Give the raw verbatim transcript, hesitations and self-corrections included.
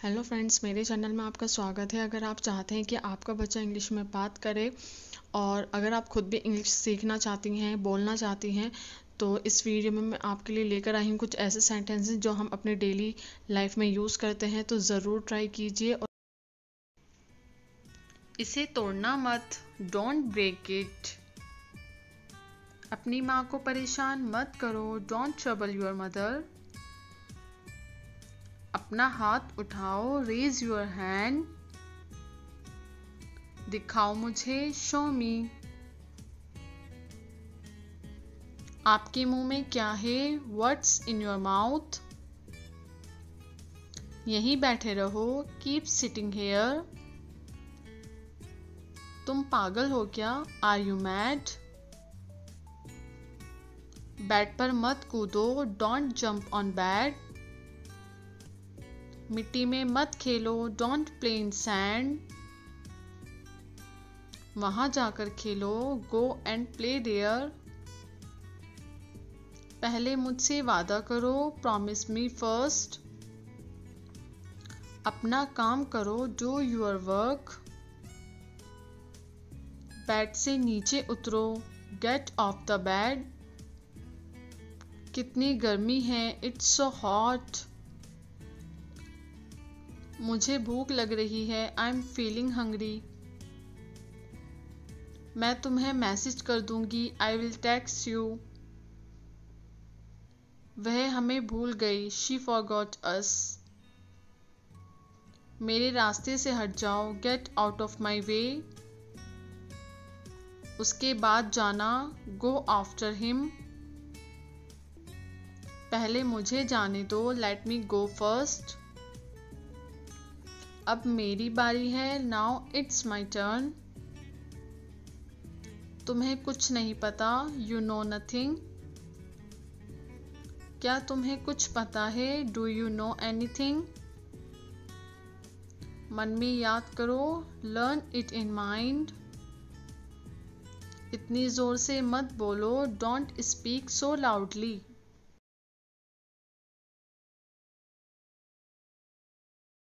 Hello friends, मेरे channel में आपका स्वागत है। अगर आप चाहते हैं कि आपका बच्चा इंग्लिश में बात करे और अगर आप खुद भी इंग्लिश सीखना चाहती हैं, बोलना चाहती हैं, तो इस वीडियो में मैं आपके लिए लेकर आई हूँ कुछ ऐसे सेंटेंसेस जो हम अपने डेली लाइफ में यूज़ करते हैं। तो ज़रूर ट्राई कीजिए और इसे तोड़ना मत, डोंट ब्रेक इट। अपनी माँ को परेशान मत करो, डोंट ट्रबल योर मदर। अपना हाथ उठाओ, रेज योर हैंड। दिखाओ मुझे, शो मी। आपके मुंह में क्या है, व्हाट्स इन योर माउथ। यहीं बैठे रहो, कीप सिटिंग हेयर। तुम पागल हो क्या, आर यू मैड। बेड पर मत कूदो, डोंट जंप ऑन बेड। मिट्टी में मत खेलो, डोंट प्ले इन सैंड। वहां जाकर खेलो, गो एंड प्ले देयर। पहले मुझसे वादा करो, प्रॉमिस मी फर्स्ट। अपना काम करो, डू योर वर्क। बेड से नीचे उतरो, गेट ऑफ द बेड। कितनी गर्मी है, इट्स सो हॉट। मुझे भूख लग रही है, आई एम फीलिंग हंग्री। मैं तुम्हें मैसेज कर दूंगी, आई विल टेक्स्ट यू। वह हमें भूल गई, शी फॉरगॉट अस। मेरे रास्ते से हट जाओ, get out of my way. उसके बाद जाना, गो आफ्टर हिम। पहले मुझे जाने दो, लेट मी गो फर्स्ट। अब मेरी बारी है, नाउ इट्स माई टर्न। तुम्हें कुछ नहीं पता, यू नो नथिंग। क्या तुम्हें कुछ पता है, डू यू नो एनीथिंग। मन में याद करो, लर्न इट इन माइंड। इतनी जोर से मत बोलो, डोंट स्पीक सो लाउडली।